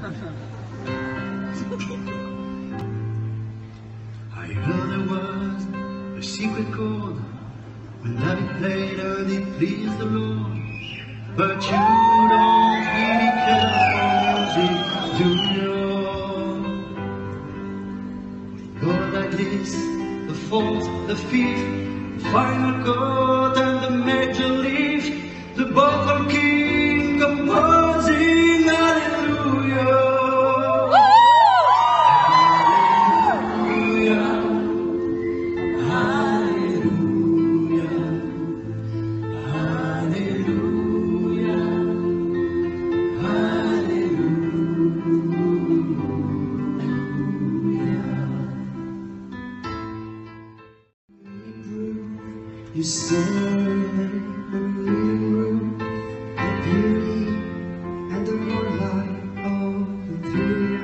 I heard there was a secret chord when David played and it pleased the Lord. But you don't really care for music, do you? Chord like this, the fourth, the fifth, the final chord and the major lift, the vocal king composing hallelujah. You stand in the room, the beauty and the moonlight of the three.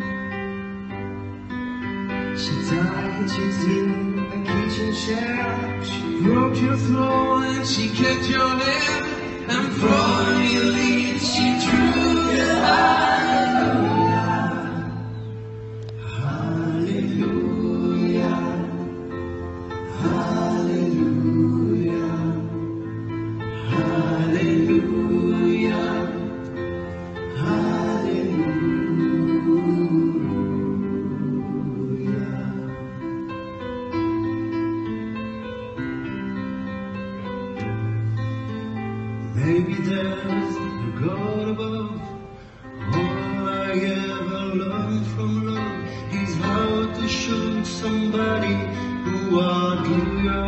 She tied you to a kitchen chair, she broke your throne and she kept your hand, and from your leaves she drew your hallelujah, hallelujah, hallelujah. Hallelujah, hallelujah. Maybe there's a God above. All I ever learned from love is how to show somebody who outgrew you.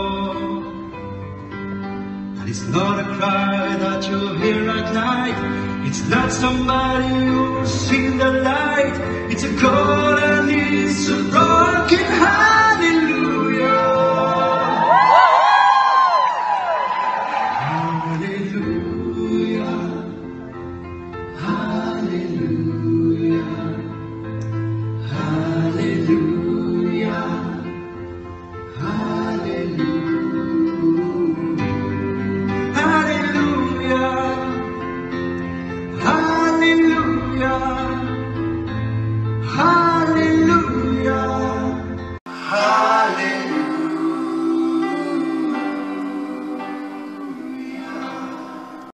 It's not a cry that you hear at night. It's not somebody who's seen the light. It's a call and it's a broken heart.